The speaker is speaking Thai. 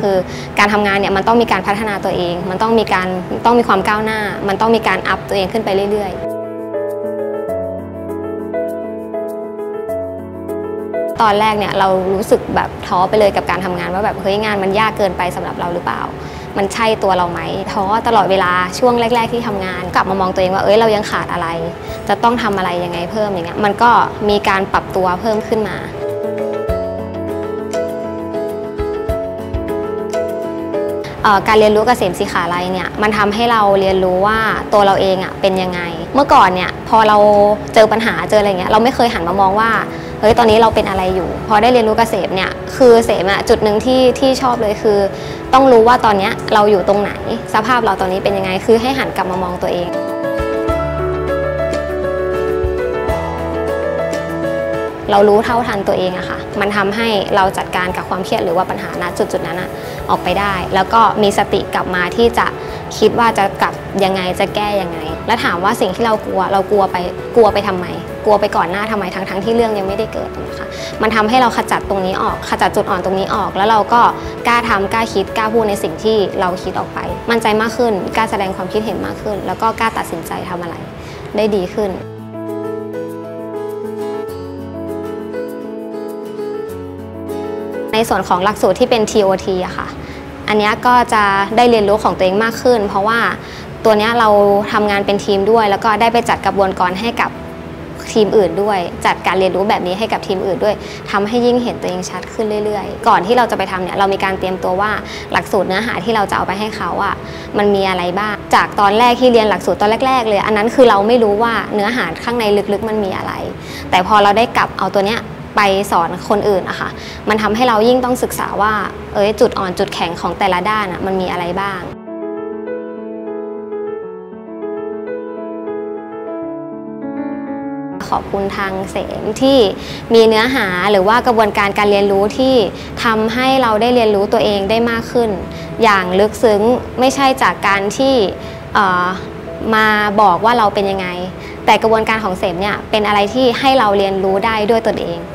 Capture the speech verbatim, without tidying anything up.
คือการทำงานเนี่ยมันต้องมีการพัฒนาตัวเองมันต้องมีการต้องมีความก้าวหน้ามันต้องมีการอัพตัวเองขึ้นไปเรื่อยๆตอนแรกเนี่ยเรารู้สึกแบบท้อไปเลยกับการทำงานว่าแบบเฮ้ยงานมันยากเกินไปสำหรับเราหรือเปล่ามันใช่ตัวเราไหมท้อตลอดเวลาช่วงแรกๆที่ทำงานกลับมามองตัวเองว่าเอ้ยเรายังขาดอะไรจะต้องทำอะไรยังไงเพิ่มอย่างเงี้ยมันก็มีการปรับตัวเพิ่มขึ้นมาการเรียนรู้เกษมศิขาลัยเนี่ยมันทำให้เราเรียนรู้ว่าตัวเราเองอ่ะเป็นยังไงเมื่อก่อนเนี่ยพอเราเจอปัญหาเจออะไรเงี้ยเราไม่เคยหันมามองว่าเฮ้ยตอนนี้เราเป็นอะไรอยู่พอได้เรียนรู้เกษมเนี่ยคือเสมอ่ะจุดหนึ่งที่ที่ชอบเลยคือต้องรู้ว่าตอนนี้เราอยู่ตรงไหนสภาพเราตอนนี้เป็นยังไงคือให้หันกลับมามองตัวเองเรารู้เท่าทันตัวเองอะค่ะมันทำให้เราจัดการกับความเครียดหรือว่าปัญหาณจุดจุดนั้นอะออกไปได้แล้วก็มีสติกลับมาที่จะคิดว่าจะกลับยังไงจะแก้ยังไงแล้วถามว่าสิ่งที่เรากลัวเรากลัวไปกลัวไปทำไมกลัวไปก่อนหน้าทำไมทั้งทั้งที่เรื่องยังไม่ได้เกิดนะคะมันทำให้เราขจัดตรงนี้ออกขจัดจุดอ่อนตรงนี้ออกแล้วเราก็กล้าทำกล้าคิดกล้าพูดในสิ่งที่เราคิดออกไปมั่นใจมากขึ้นกล้าแสดงความคิดเห็นมากขึ้นแล้วก็กล้าตัดสินใจทำอะไรได้ดีขึ้นในส่วนของหลักสูตรที่เป็น ที โอ ที อะค่ะอันนี้ก็จะได้เรียนรู้ของตัวเองมากขึ้นเพราะว่าตัวนี้เราทำงานเป็นทีมด้วยแล้วก็ได้ไปจัดกระบวนการให้กับทีมอื่นด้วยจัดการเรียนรู้แบบนี้ให้กับทีมอื่นด้วยทำให้ยิ่งเห็นตัวเองชัดขึ้นเรื่อยๆก่อนที่เราจะไปทำเนี่ยเรามีการเตรียมตัวว่าหลักสูตรเนื้อหาที่เราจะเอาไปให้เขาอะมันมีอะไรบ้างจากตอนแรกที่เรียนหลักสูตรตอนแรกๆเลยอันนั้นคือเราไม่รู้ว่าเนื้อหาข้างในลึกๆมันมีอะไรแต่พอเราได้กลับเอาตัวเนี้ยไปสอนคนอื่นอะค่ะมันทำให้เรายิ่งต้องศึกษาว่าเอ้ยจุดอ่อนจุดแข็งของแต่ละด้านอะมันมีอะไรบ้างขอบคุณทางเสมที่มีเนื้อหาหรือว่ากระบวนการการเรียนรู้ที่ทำให้เราได้เรียนรู้ตัวเองได้มากขึ้นอย่างลึกซึ้งไม่ใช่จากการที่มาบอกว่าเราเป็นยังไงแต่กระบวนการของเสมเนี่ยเป็นอะไรที่ให้เราเรียนรู้ได้ด้วยตนเอง